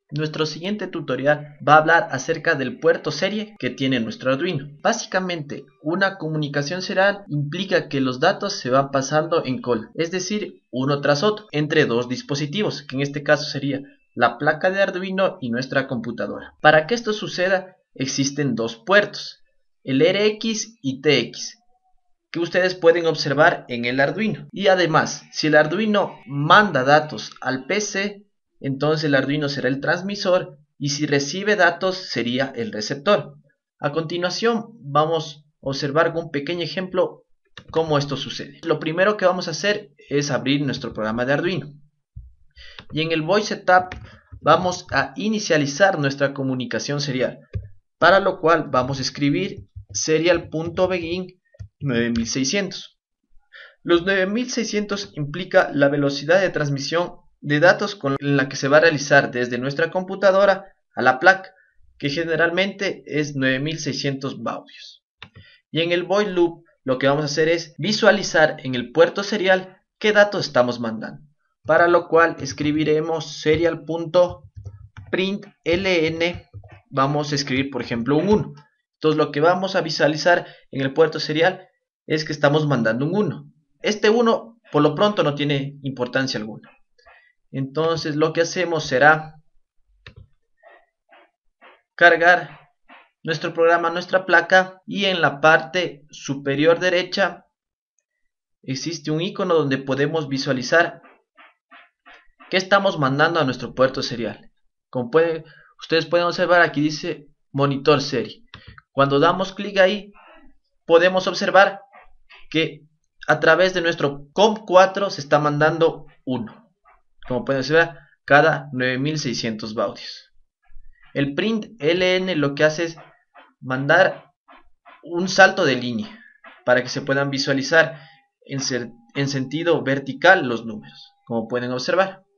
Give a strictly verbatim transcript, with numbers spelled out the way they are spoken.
Nuestro siguiente tutorial va a hablar acerca del puerto serie que tiene nuestro Arduino. Básicamente, una comunicación serial implica que los datos se van pasando en cola, es decir, uno tras otro, entre dos dispositivos, que en este caso sería la placa de Arduino y nuestra computadora. Para que esto suceda, existen dos puertos, el R X y T X, que ustedes pueden observar en el Arduino. Y además, si el Arduino manda datos al P C, entonces el Arduino será el transmisor y si recibe datos sería el receptor. A continuación vamos a observar con un pequeño ejemplo cómo esto sucede. Lo primero que vamos a hacer es abrir nuestro programa de Arduino. Y en el Voice Setup vamos a inicializar nuestra comunicación serial. Para lo cual vamos a escribir serial.begin nueve mil seiscientos. Los nueve mil seiscientos implica la velocidad de transmisión de datos con la que se va a realizar desde nuestra computadora a la placa, que generalmente es nueve mil seiscientos baudios. Y en el void loop lo que vamos a hacer es visualizar en el puerto serial qué datos estamos mandando, para lo cual escribiremos serial.println, vamos a escribir por ejemplo un uno. Entonces lo que vamos a visualizar en el puerto serial es que estamos mandando un uno. Este uno por lo pronto no tiene importancia alguna. Entonces lo que hacemos será cargar nuestro programa a nuestra placa y en la parte superior derecha existe un icono donde podemos visualizar qué estamos mandando a nuestro puerto serial. Como pueden, ustedes pueden observar, aquí dice monitor serie. Cuando damos clic ahí podemos observar que a través de nuestro com cuatro se está mandando uno. Como pueden observar, cada nueve mil seiscientos baudios. El println lo que hace es mandar un salto de línea para que se puedan visualizar en, en sentido vertical los números, como pueden observar.